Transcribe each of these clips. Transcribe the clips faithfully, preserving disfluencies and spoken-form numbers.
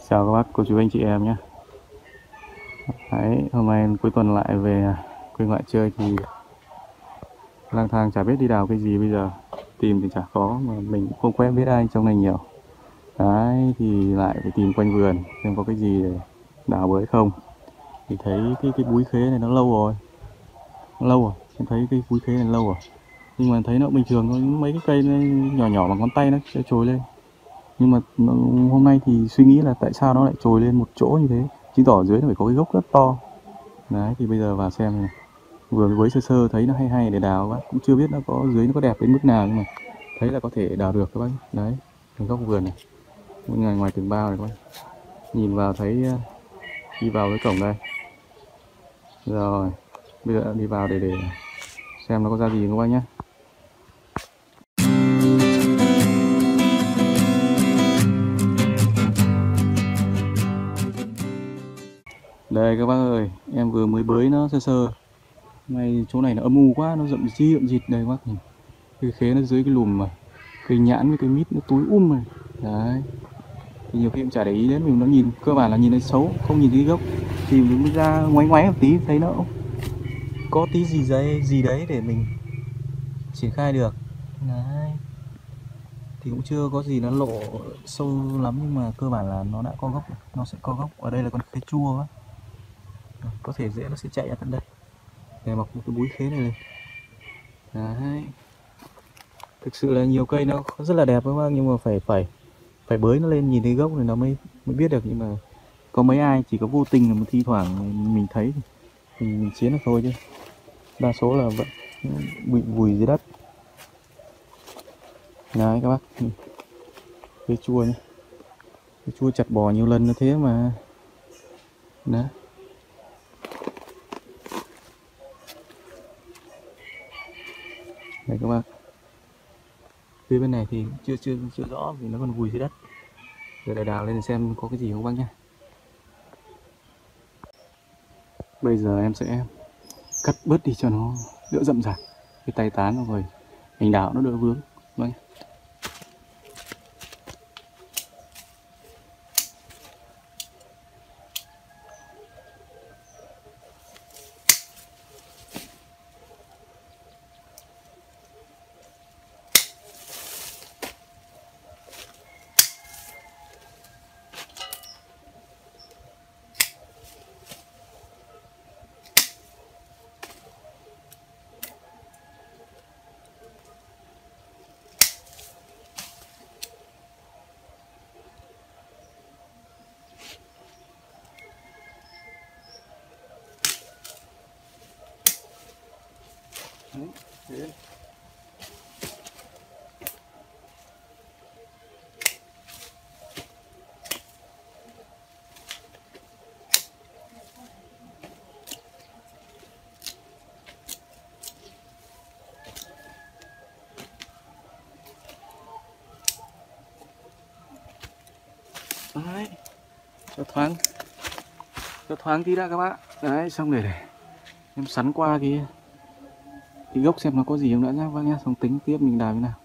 Chào các bác, cô chú anh chị em nhé. Đấy, hôm nay cuối tuần lại về quê ngoại chơi thì lang thang chả biết đi đào cái gì bây giờ. Tìm thì chả có mà mình cũng không quen biết ai trong này nhiều. Đấy, thì lại phải tìm quanh vườn xem có cái gì để đào bới không. Thì thấy cái cái búi khế này nó lâu rồi. Nó lâu rồi, em thấy cái búi khế này lâu rồi. Nhưng mà thấy nó bình thường thôi, mấy cái cây nhỏ nhỏ bằng ngón tay nó sẽ trồi lên. Nhưng mà nó, hôm nay thì suy nghĩ là tại sao nó lại trồi lên một chỗ như thế, chứng tỏ ở dưới nó phải có cái gốc rất to. Đấy, thì bây giờ vào xem này. Vừa với sơ sơ thấy nó hay hay để đào, bác cũng chưa biết nó có dưới nó có đẹp đến mức nào, nhưng mà thấy là có thể đào được các bác. Đấy, góc vườn này, ngoài ngoài tường bao này các bác, nhìn vào thấy đi vào cái cổng đây. Rồi bây giờ đi vào để để xem nó có ra gì các bác nhé. Đây các bác ơi, em vừa mới bới nó sơ sơ. Ngay chỗ này nó âm u quá, nó rậm chi rậm rịt đây các bác nhìn. Cái khế nó dưới cái lùm mà cây nhãn với cây mít nó túi um này. Đấy. Thì nhiều khi em chả để ý đến, mình nó nhìn cơ bản là nhìn thấy xấu, không nhìn thấy gốc. Thì mình mới ra ngoáy ngoáy một tí thấy nó có tí gì đấy, gì đấy để mình triển khai được. Đấy. Thì cũng chưa có gì nó lộ sâu lắm, nhưng mà cơ bản là nó đã có gốc, nó sẽ có gốc. Ở đây là con khế chua á. Có thể dễ nó sẽ chạy ra tận đây để mọc một cái búi khế này lên. Đấy. Thực sự là nhiều cây nó rất là đẹp các bác, nhưng mà phải phải phải bới nó lên nhìn thấy gốc thì nó mới mới biết được. Nhưng mà có mấy ai chỉ có vô tình là một thi thoảng mình thấy thì mình, mình chiến được thôi, chứ đa số là vẫn bị vùi dưới đất. Đấy các bác, cây chua nhé, cây chua chặt bỏ nhiều lần như thế mà. Đấy. Đây các bác, phía bên này thì chưa chưa chưa rõ vì nó còn vùi dưới đất. Giờ để đào lên xem có cái gì không bác nhé. Bây giờ em sẽ cắt bớt đi cho nó đỡ rậm rạp, cái tay tán rồi mình đào nó đỡ vướng. Vâng. Đấy, đấy. Đấy, cho thoáng, cho thoáng tí đã các bác. Đấy, xong rồi để em sắn qua cái cái gốc xem nó có gì không đã nhá bác nhá, xong tính tiếp mình đào như nào.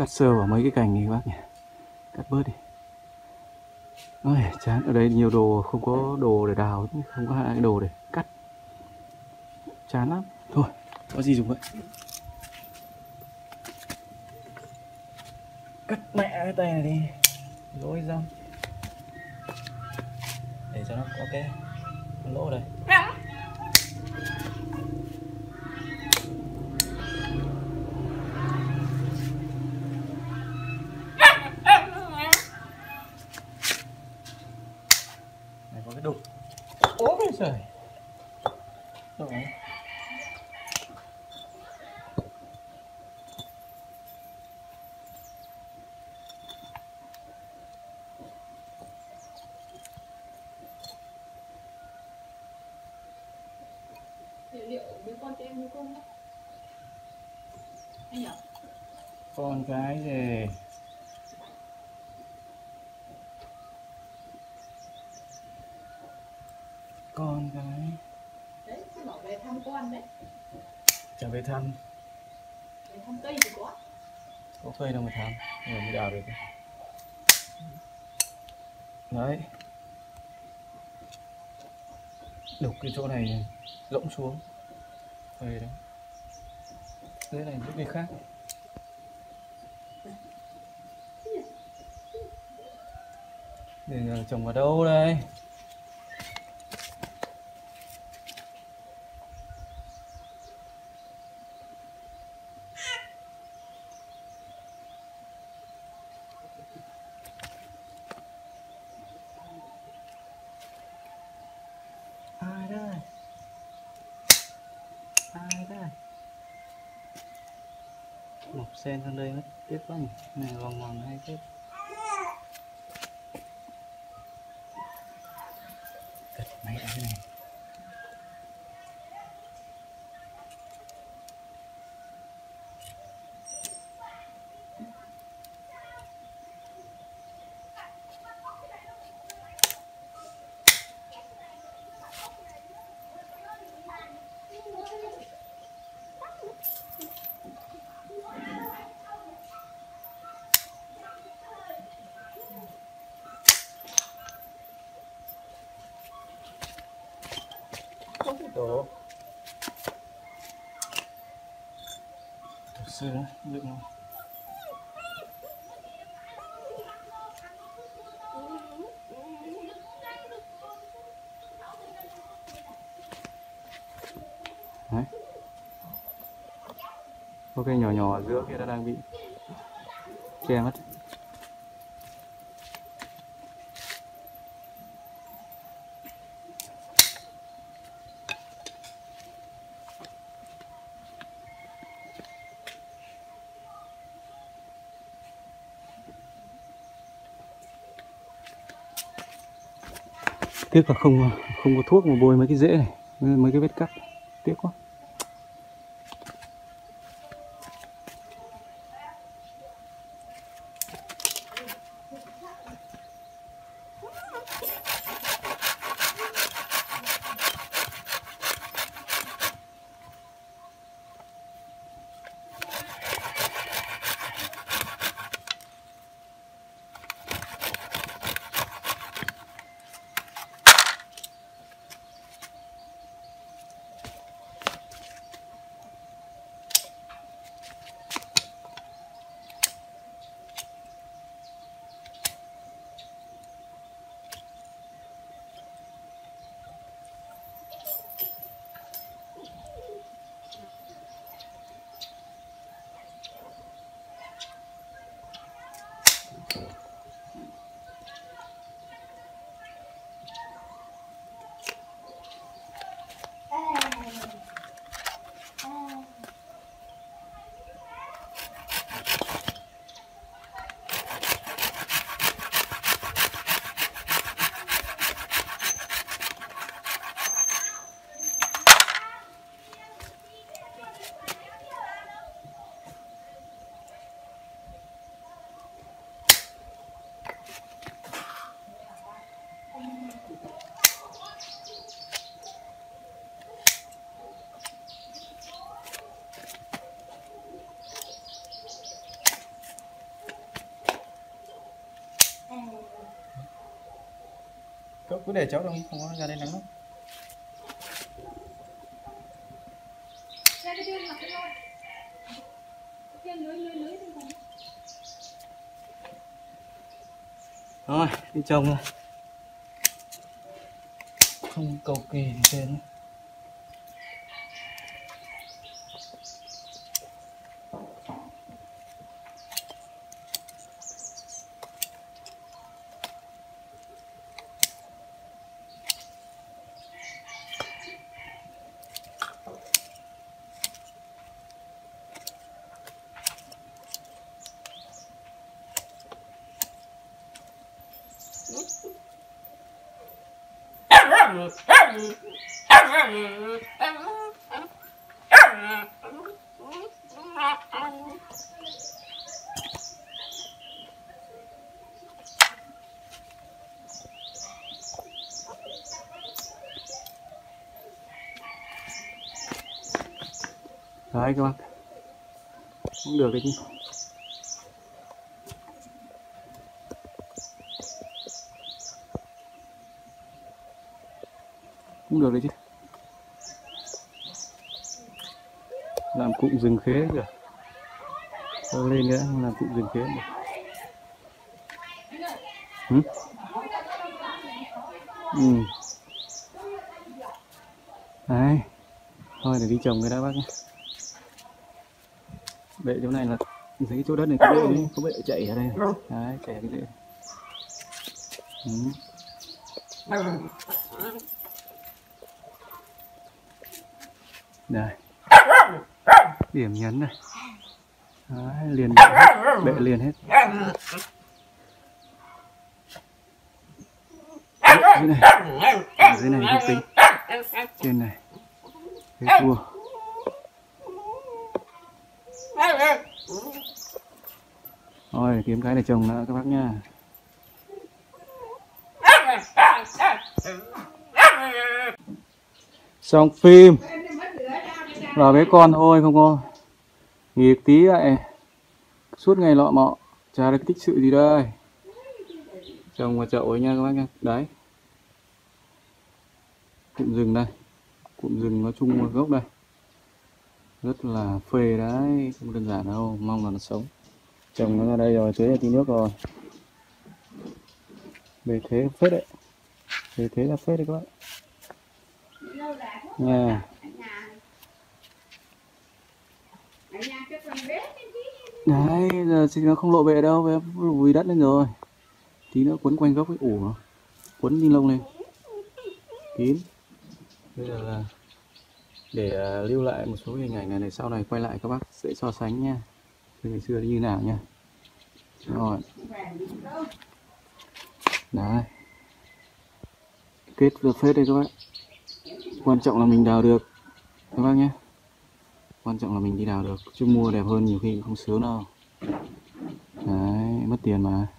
cắt sơ vào mấy cái cành này các bác nhỉ, cắt bớt đi. Ôi chán, ở đây nhiều đồ không có đồ để đào, không có hai đồ để cắt, chán lắm. Thôi có gì dùng vậy, cắt mẹ cái tay này đi, lỗi răng để cho nó có cái lỗ đây. Này có cái đục. Ốm trời. Rồi. Liệu với con cho em nuôi con không? Anh nhỉ? Con cái gì? Con cái. Đấy, chị bảo về thăm con đấy. Trở về thăm. Về thăm cây thì có. Có cây đâu mà thăm, rồi mới đào được. Đấy. Đục cái chỗ này rỗng xuống. Cây đấy. Dưới này giúp cây khác. Bây giờ trồng vào đâu đây? Ai đây? Ai đây? Mọc sen sang đây mất tiếc quá nhỉ. Này vòng vòng hay chết. Cất máy ra cái này. Tổ tổ sư đó, dựng không? Đấy. Có cây nhỏ nhỏ ở giữa kia nó đang bị che mất. Tiếc là không không có thuốc mà bôi mấy cái rễ này, mấy cái vết cắt, tiếc quá. Cậu cứ để cháu đâu, không có ra đây nắng đâu. Ra cái tiên mặc cái thôi. Cái tiên lưới lưới lưới không còn. Rồi, đi trồng rồi. Không cầu kỳ gì trên. Đấy các bác, cũng được đấy chứ. Cũng được đấy chứ. Làm cụm rừng khế kìa. Tôi lên nữa làm cụm rừng khế được. Ừ? Ừ. Đấy. Thôi để đi trồng cái đã bác nhé. Bệ chỗ này là thấy cái chỗ đất này có bệ đấy, có bệ chạy ở đây. Đấy, chạy cái bệ. Ừ. Đây. Điểm nhấn này. Đấy, liền bệ liền hết. Dưới này. Ở dưới này không tính. Trên này. Cái cua. Rồi kiếm cái để trồng nữa các bác nha. Xong phim. Vào với con thôi không có nghịch tí vậy. Suốt ngày lọ mọ. Chả được tích sự gì đây. Trồng vào chậu ấy nha các bác nha. Đấy. Cụm rừng đây. Cụm rừng nói chung một gốc đây. Rất là phê đấy. Không đơn giản đâu. Mong là nó sống. Trồng nó ra đây rồi. Tưới tí nước rồi. Bề thế phết đấy. Bề thế là phết đấy các bạn. Nha. Đấy, giờ thì nó không lộ bệ đâu, bé vùi đất lên rồi. Tí nữa quấn quanh gốc cái ủ nó. Quấn ni lông lên. Kín. Bây giờ là để uh, lưu lại một số hình ảnh này, này sau này quay lại các bác sẽ so sánh nha. Từ ngày xưa như nào nha. Rồi. Đấy. Kết được phết đây các bác. Quan trọng là mình đào được các bác nhé. Quan trọng là mình đi đào được, chứ mua đẹp hơn nhiều khi không sướng đâu. Đấy, mất tiền mà.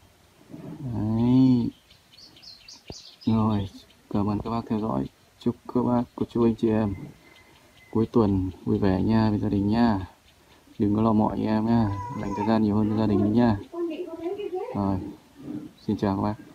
Đấy. Rồi, cảm ơn các bác theo dõi. Chúc các bác, cô chú anh chị em cuối tuần vui vẻ nha với gia đình nha. Đừng có lo mọi em nha, dành thời gian nhiều hơn cho gia đình đi nha. Rồi, xin chào các bác.